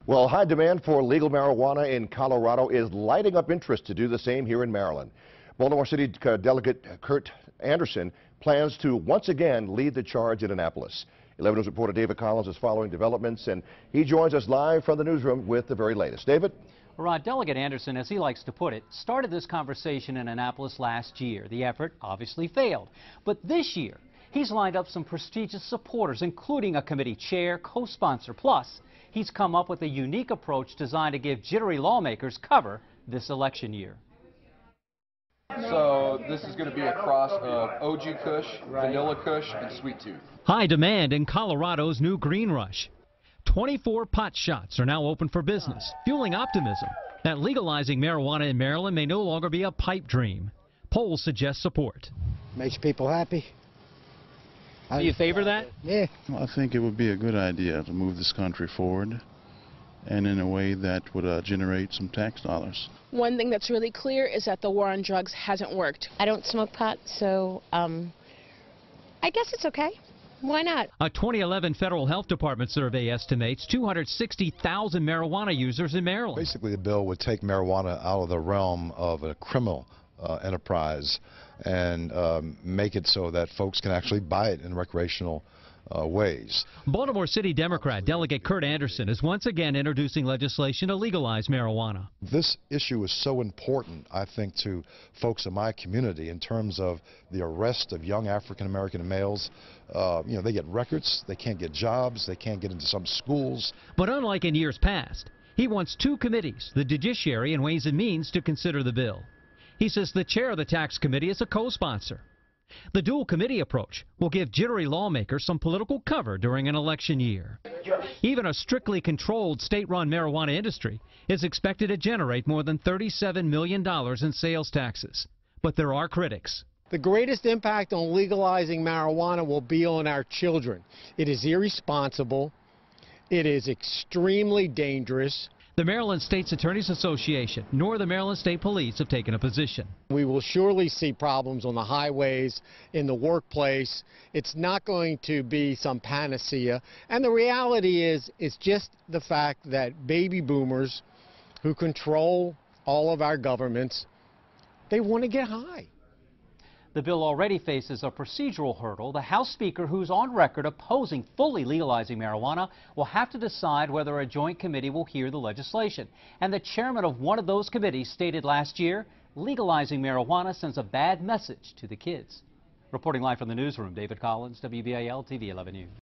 Well, high demand for legal marijuana in Colorado is lighting up interest to do the same here in Maryland. Baltimore City Delegate Kurt Anderson plans to once again lead the charge in Annapolis. 11 News reporter David Collins is following developments, and he joins us live from the newsroom with the very latest. David? Rod, Delegate Anderson, as he likes to put it, started this conversation in Annapolis last year. The effort obviously failed. But this year, he's lined up some prestigious supporters, including a committee chair, co-sponsor. Plus, he's come up with a unique approach designed to give jittery lawmakers cover this election year. So this is going to be a cross of OG Kush, Vanilla Kush, and Sweet Tooth. High demand in Colorado's new green rush. 24 pot shops are now open for business, fueling optimism that legalizing marijuana in Maryland may no longer be a pipe dream. Polls suggest support. Makes people happy. Do you favor that? Yeah. Well, I think it would be a good idea to move this country forward, and in a way that would generate some tax dollars. One thing that's really clear is that the war on drugs hasn't worked. I don't smoke pot, so I guess it's okay. Why not? A 2011 Federal Health Department survey estimates 260,000 marijuana users in Maryland. Basically, the bill would take marijuana out of the realm of a criminal enterprise and make it so that folks can actually buy it in recreational ways. Baltimore City Democrat Delegate Kurt Anderson is once again introducing legislation to legalize marijuana. This issue is so important, I think, to folks in my community in terms of the arrest of young African-American males. You know, they get records, they can't get jobs, they can't get into some schools. But unlike in years past, he wants two committees, the Judiciary and Ways and Means, to consider the bill. He says the chair of the tax committee is a co-sponsor. The dual committee approach will give jittery lawmakers some political cover during an election year. Even a strictly controlled state-run marijuana industry is expected to generate more than $37 million in sales taxes. But there are critics. The greatest impact on legalizing marijuana will be on our children. It is irresponsible. It is extremely dangerous. The Maryland State's Attorneys Association nor the Maryland State Police have taken a position. We will surely see problems on the highways, in the workplace. It's not going to be some panacea. And the reality is, it's just the fact that baby boomers who control all of our governments, they want to get high. The bill already faces a procedural hurdle. The House Speaker, who's on record opposing fully legalizing marijuana, will have to decide whether a joint committee will hear the legislation. And the chairman of one of those committees stated last year, legalizing marijuana sends a bad message to the kids. Reporting live from the newsroom, David Collins, WBAL-TV 11 News.